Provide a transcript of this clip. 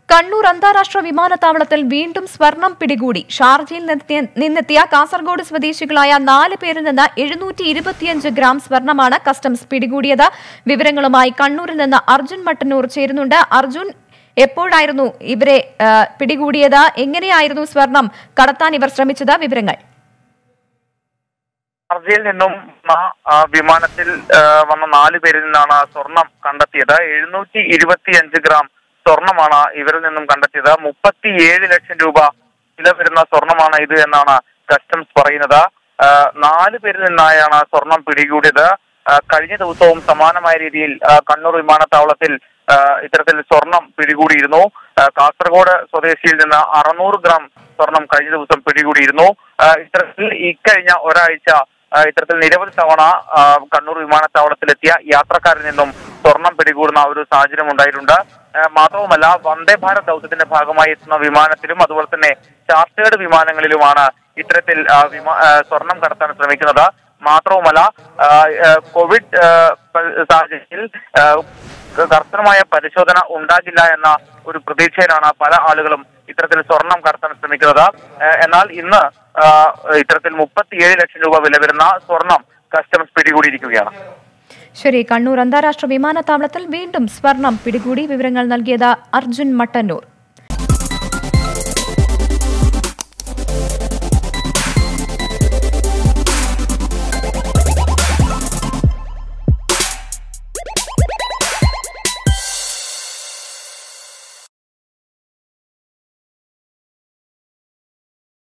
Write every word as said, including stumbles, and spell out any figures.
കണ്ണൂർ അന്താരാഷ്ട്ര വിമാനത്താവളത്തിൽ വീണ്ടും സ്വർണം പിടികൂടി. ഷാർജയിൽ നിന്നെത്തിയ കാസർഗോഡ് സ്വദേശികളായ നാല് പേരിൽ നിന്ന് എഴുന്നൂറ്റി ഇരുപത്തിയഞ്ച് ഗ്രാം സ്വർണമാണ് കസ്റ്റംസ് പിടികൂടിയത്. വിവരങ്ങളുമായി കണ്ണൂരിൽ നിന്ന് അർജുൻ മട്ടന്നൂർ ചേരുന്നുണ്ട്. അർജുൻ, എപ്പോഴായിരുന്നു ഇവരെ പിടികൂടിയത്? എങ്ങനെയായിരുന്നു സ്വർണം കടത്താൻ ഇവർ ശ്രമിച്ചത്? വിവരങ്ങൾ. ഷാർജയിൽ നിന്നും വിമാനത്തിൽ വന്ന നാല് പേരിൽ നിന്നാണ് സ്വർണം കണ്ടെത്തിയത്. എഴുന്നൂറ്റി ഇരുപത്തിയഞ്ച് ഗ്രാം സ്വർണമാണ് ഇവരിൽ നിന്നും കണ്ടെത്തിയത്. മുപ്പത്തിയേഴ് ലക്ഷം രൂപ വില വരുന്ന സ്വർണമാണ് ഇത് എന്നാണ് കസ്റ്റംസ് പറയുന്നത്. നാല് പേരിൽ നിന്നായാണ് സ്വർണം പിടികൂടിയത്. കഴിഞ്ഞ ദിവസവും സമാനമായ രീതിയിൽ കണ്ണൂർ വിമാനത്താവളത്തിൽ ഇത്തരത്തിൽ സ്വർണം പിടികൂടിയിരുന്നു. കാസർഗോഡ് സ്വദേശിയിൽ നിന്ന് അറുന്നൂറ് ഗ്രാം സ്വർണം കഴിഞ്ഞ ദിവസം പിടികൂടിയിരുന്നു. ഇത്തരത്തിൽ ഇക്കഴിഞ്ഞ ഒരാഴ്ച ഇത്തരത്തിൽ നിരവധി തവണ കണ്ണൂർ വിമാനത്താവളത്തിലെത്തിയ യാത്രക്കാരിൽ നിന്നും സ്വർണം പിടികൂടുന്ന ഒരു സാഹചര്യം ഉണ്ടായിട്ടുണ്ട്. മാത്രവുമല്ല, വന്ദേ ഭാരത് ദൗത്യത്തിന്റെ ഭാഗമായി എത്തുന്ന വിമാനത്തിലും അതുപോലെ തന്നെ ചാർട്ടേഡ് വിമാനങ്ങളിലുമാണ് ഇത്തരത്തിൽ സ്വർണം കടത്താൻ ശ്രമിക്കുന്നത്. മാത്രവുമല്ല, കോവിഡ് സാഹചര്യത്തിൽ കർശനമായ പരിശോധന ഉണ്ടാകില്ല എന്ന ഒരു പ്രതീക്ഷയിലാണ് പല ആളുകളും ഇത്തരത്തിൽ സ്വർണം കടത്താൻ ശ്രമിക്കുന്നത്. എന്നാൽ ഇന്ന് ഇത്തരത്തിൽ മുപ്പത്തിയേഴ് ലക്ഷം രൂപ വില വരുന്ന സ്വർണം കസ്റ്റംസ് പിടികൂടിയിരിക്കുകയാണ്. ശരി, കണ്ണൂർ അന്താരാഷ്ട്ര വിമാനത്താവളത്തിൽ വീണ്ടും സ്വർണം പിടികൂടി. വിവരങ്ങൾ നൽകിയത് അർജുൻ മട്ടന്നൂർ.